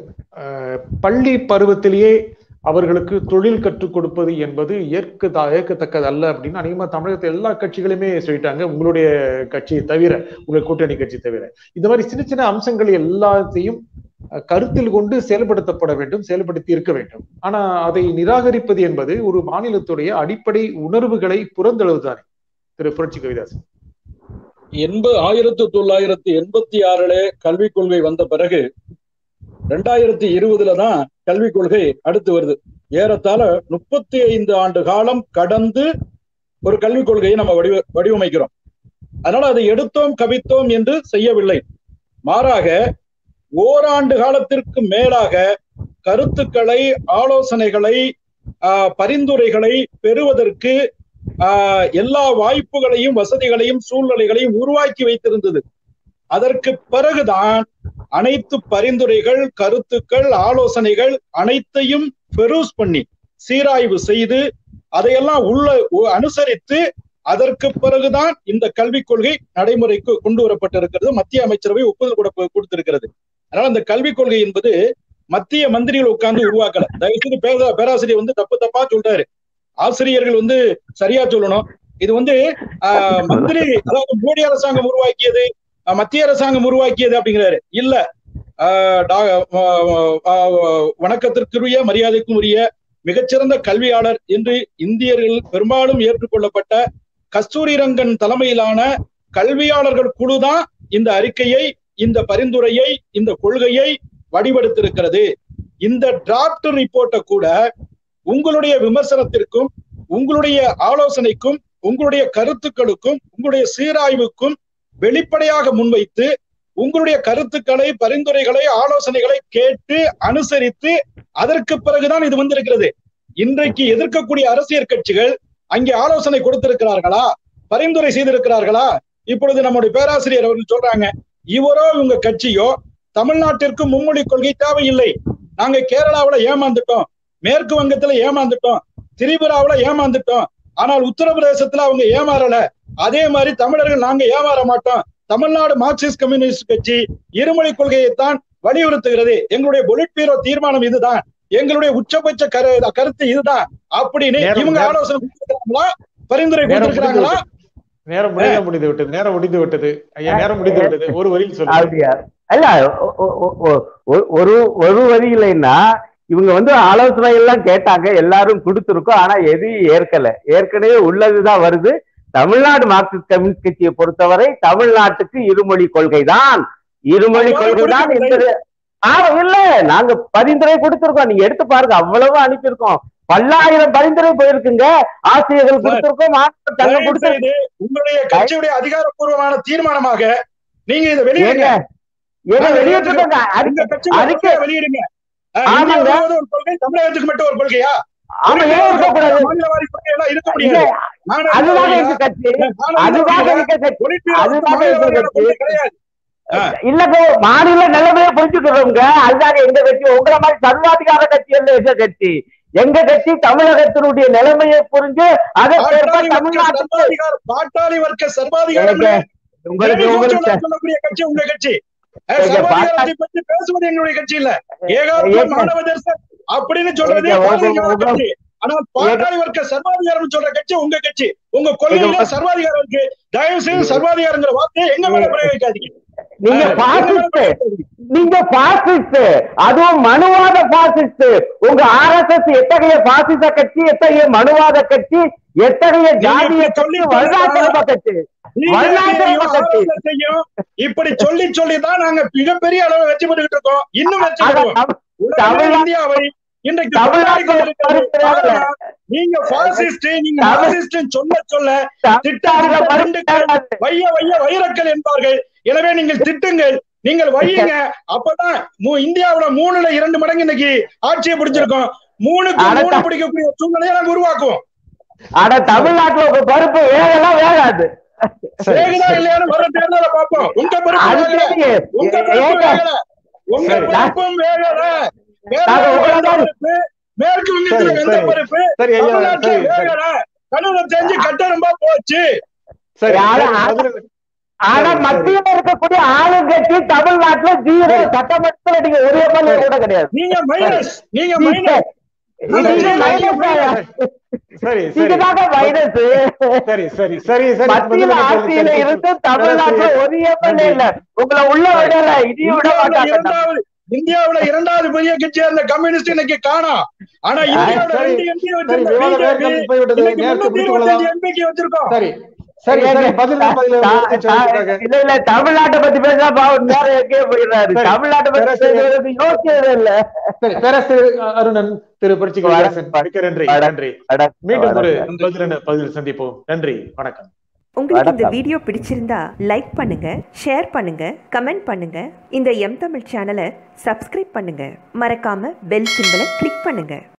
பள்ளி பருவத்திலேயே அவர்களுக்கு தொழில் கற்றுக் கொடுப்பது என்பது ஏற்க ஏற்கத்தக்கது அல்ல அப்படின்னு அநேகமா தமிழகத்தில் எல்லா கட்சிகளுமே சொல்லிட்டாங்க, உங்களுடைய கட்சியை தவிர, உங்கள் கூட்டணி கட்சி தவிர. இந்த மாதிரி சின்ன சின்ன அம்சங்கள் எல்லாத்தையும் கருத்தில் கொண்டு செயல்படுத்தப்பட வேண்டும், செயல்படுத்தி இருக்க வேண்டும். ஆனா அதை நிராகரிப்பது என்பது ஒரு மாநிலத்துடைய அடிப்படை உணர்வுகளை புறந்தழுவதுதானே திரு புரட்சி கவிதாசன்? எண்பது ஆயிரத்தி தொள்ளாயிரத்தி எண்பத்தி ஆறுல கல்விக் கொள்கை வந்த பிறகு ரெண்டாயிரத்தி இருபதுல தான் கல்விக் கொள்கை அடுத்து வருது. ஏறத்தாழ முப்பத்தி ஐந்து ஆண்டு காலம் கடந்து ஒரு கல்விக் கொள்கையை நம்ம வடிவ வடிவமைக்கிறோம். அதனால அதை எடுத்தோம் கவித்தோம் என்று செய்யவில்லை, மாறாக ஓராண்டு காலத்திற்கு மேலாக கருத்துக்களை, ஆலோசனைகளை, ஆஹ் பரிந்துரைகளை பெறுவதற்கு ஆஹ் எல்லா வாய்ப்புகளையும், வசதிகளையும், சூழ்நிலைகளையும் உருவாக்கி வைத்திருந்தது. அதற்கு பிறகுதான் அனைத்து பரிந்துரைகள், கருத்துக்கள், ஆலோசனைகள் அனைத்தையும் பெருஸ் பண்ணி சீராய்வு செய்து அதையெல்லாம் உள்ள அனுசரித்து அதற்கு பிறகுதான் இந்த கல்விக் கொள்கை நடைமுறைக்கு கொண்டு வரப்பட்டிருக்கிறது, மத்திய அமைச்சரவை ஒப்புதல் கூட கொடுத்திருக்கிறது. அதனால இந்த கல்விக் கொள்கை என்பது மத்திய மந்திரிகள் உட்கார்ந்து உருவாக்கல. தயவுசெய்து பேர பேராசிரியர் வந்து தப்பு தப்பா சொல்றாரு, ஆசிரியர்கள் வந்து சரியா சொல்லணும். இது வந்து ஆஹ் மந்திரி, அதாவது மோடி அரசாங்கம் உருவாக்கியது, மத்திய அரசாங்கம் உருவாக்கியது அப்படிங்கிறாரு. இல்ல, வணக்கத்திற்குரிய, மரியாதைக்கும் உரிய மிகச்சிறந்த கல்வியாளர் என்று இந்தியர்கள் பெரும்பாலும் ஏற்றுக்கொள்ளப்பட்ட கஸ்தூரிரங்கன் தலைமையிலான கல்வியாளர்கள் குழுதான் இந்த அறிக்கையை, இந்த பரிந்துரையை, இந்த கொள்கையை வடிவெடுத்திருக்கிறது. இந்த டிராப்ட் ரிப்போர்ட்டை கூட உங்களுடைய விமர்சனத்திற்கும், உங்களுடைய ஆலோசனைக்கும், உங்களுடைய கருத்துக்களுக்கும், உங்களுடைய சீராய்வுக்கும் வெளிப்படையாக முன்வைத்து உங்களுடைய கருத்துக்களை, பரிந்துரைகளை, ஆலோசனைகளை கேட்டு அனுசரித்து அதற்கு பிறகுதான் இது வந்திருக்கிறது. இன்றைக்கு எதிர்க்கக்கூடிய அரசியல் கட்சிகள் அங்கே ஆலோசனை கொடுத்திருக்கிறார்களா, பரிந்துரை செய்திருக்கிறார்களா? இப்பொழுது நம்முடைய பேராசிரியர் அவர்கள் சொல்றாங்க, இவரோ உங்க கட்சியோ தமிழ்நாட்டிற்கு மும்மொழி கொள்கை தேவையில்லை, நாங்க கேரளாவில ஏமாந்துட்டோம், மேற்கு வங்கத்துல ஏமாந்துட்டோம், திரிபுராவில ஏமாந்துட்டோம், ஆனால் உத்தரப்பிரதேசத்துல அவங்க ஏமாறல, அதே மாதிரி தமிழர்கள் நாங்க ஏமாற மாட்டோம், தமிழ்நாடு மார்க்சிஸ்ட் கம்யூனிஸ்ட் கட்சி இருமொழி கொள்கையைத்தான் வலியுறுத்துகிறது, எங்களுடைய பொலிட் பீரோ தீர்மானம் இதுதான், எங்களுடைய உச்சபட்ச கரு கருத்து இதுதான் அப்படின்னு இவங்க ஆலோசனை கொடுத்திருக்காங்களா, பரிந்துரை கொடுத்திருக்கிறாங்களா? நேரம் முடிந்து விட்டது, நேரம் முடிந்து விட்டது ஐயா, நேரம் முடிந்து விட்டது. ஒரு வரியில் சொல்லுங்க. அல்ல, ஒரு ஒரு வரி இல்லைன்னா இவங்க வந்து ஆலோசனை எல்லாம் கேட்டாங்க, எல்லாரும் கொடுத்துருக்கோம். ஆனா எதையும் ஏற்கல. ஏற்கனவே உள்ளதுதான் வருது. தமிழ்நாடு மார்க்சிஸ்ட் கம்யூனிஸ்ட் கட்சியை பொறுத்தவரை தமிழ்நாட்டுக்கு இருமொழி கொள்கை தான், இருமொழி கொள்கை தான் என்பது. ஆமா, இல்ல நாங்க பரிந்துரை கொடுத்திருக்கோம், நீங்க எடுத்து பாருங்க, அவ்வளவு அனுப்பியிருக்கோம். பல்லாயிரம் பரிந்துரை போயிருக்குங்க, ஆசிரியர்கள் கொடுத்திருக்கோம், மாணவர் சங்கம் கொடுத்திருக்கோம். உங்களுடைய கட்சியுடைய அதிகாரப்பூர்வமான தீர்மானமாக நீங்க இதை வெளியிடுங்க, வெளியிட்டிருக்கோங்க, அறிக்கை வெளியிடுங்க. ஒரு கொள்கை தமிழகத்துக்கு மட்டும் ஒரு கொள்கையா? ஆமா, ஏன் இருக்கக்கூடாது? மாநிலவாரி கொள்கை எல்லாம் இருக்க முடியாது. அதுதான் எங்க கட்சி, அதுதான் எங்க கட்சி, அதுதான் எங்க கட்சி கிடையாது. இல்லப்போ மாநில நிலைமையை புரிஞ்சுக்கிறவங்க, அதுதாங்க எங்க கட்சி. உங்களை மாதிரி சர்வாதிகார கட்சி அல்ல எங்க கட்சி. எங்க கட்சி தமிழகத்தினுடைய நிலைமையை புரிஞ்சு அதை தமிழ்நாட்டுக்கு பாட்டாளி வர்க்க சர்வாதிகாரம் உங்களுக்கு சொல்லக்கூடிய கட்சி உங்க கட்சி. சர்வாதிகாரத்தை பற்றி பேசுவது எங்களுடைய கட்சி இல்ல, ஏகாத்ம மாணவ தர்சன் அப்படின்னு சொல்றது கட்சி. ஆனா பாட்டாளி வர்க்க சர்வாதிகாரம் சொல்ற கட்சி உங்க கட்சி. உங்க கொள்கையில சர்வாதிகாரம் இருக்கு. தயவு செய்து சர்வாதிகாரங்கிற வார்த்தையை எங்க மேல பிரயோகிக்காதீங்க. நீங்க பாசிஸ்ட், நீங்க பாசிஸ்ட், அதுவும் மனுவாத பாசிஸ்ட். உங்க ஆர் எஸ் எஸ் எத்தகைய பாசிச கட்சி, எத்தகைய மனுவாத கட்சி, எத்தகைய ஜாதிய கட்சி, வருடாக்கிரம கட்சி, வருடாக்கிரம கட்சி. இப்படி சொல்லி சொல்லிதான் நாங்க மிகப்பெரிய அளவு வெற்றி பெற்றுக்கிட்டு இருக்கோம். இன்னும் வெற்றி பெறுவோம். இந்தியாவை இன்றைக்கு நீங்க பாசிஸ்ட், நீங்க பாசிஸ்ட் சொல்ல சொல்ல திட்டங்கள் வைய வைய வைரக்கல் என்பார்கள். எனவே நீங்கள் திட்டுங்கள், நீங்கள் வையுங்க. அப்பதான் இந்தியாவுல மூணுல இரண்டு மடங்கு இன்னைக்கு ஆட்சியை பிடிச்சிருக்கோம். மூணுக்கு மூணு பிடிக்கக்கூடிய சூழ்நிலையை நாங்க உருவாக்குவோம். ஆனா தமிழ்நாட்டுல உங்க பருப்பு வேகலாம் வேகாது. வேகுதா இல்லையான்னு வர தேர்தல பார்ப்போம். உங்க பருப்பு வேகல, உங்க பருப்பு வேகல, உங்க பருப்பும் வேகல. மேற்கு வங்கத்துல வெந்த பருப்பு தமிழ்நாட்டுல வேகல. கனவுல செஞ்சு கட்டணம்பா போச்சு. ஆனா மத்தியில இருக்கக்கூடிய ஆளுங்கட்சி தமிழ்நாட்டுல ஜீரோ, சட்டமன்றத்துல நீங்க ஒரு எம்எல்ஏ கூட கிடையாது. நீங்க மைனஸ், நீங்க மைனஸ். மத்தியில ஆட்சியில இருந்து தமிழ்நாட்டுல ஒரு எம்எல்ஏ இல்ல. உங்களை உள்ள விடல, இதையும் விட மாட்டாங்க. இந்தியாவுல இரண்டாவது பெரிய கட்சி அந்த கம்யூனிஸ்ட் இன்னைக்கு காணோம். ஆனா இந்தியாவோட ரெண்டு எம்பி வச்சிருக்கோம். தமிழ்நாட்டை பத்தி பேச போயிடுறாரு. தமிழ்நாட்டை பத்தி யோசிச்சது இல்ல. அருணன், திரு நன்றி நன்றி. மீண்டும் ஒரு பதில் சந்திப்போம். நன்றி, வணக்கம். உங்களுக்கு இந்த வீடியோ பிடிச்சிருந்தா லைக் பண்ணுங்க, ஷேர் பண்ணுங்க, கமெண்ட் பண்ணுங்க. இந்த எம் தமிழ் சேனலை சப்ஸ்கிரைப் பண்ணுங்க. மறக்காம பெல் சிம்பலை கிளிக் பண்ணுங்க.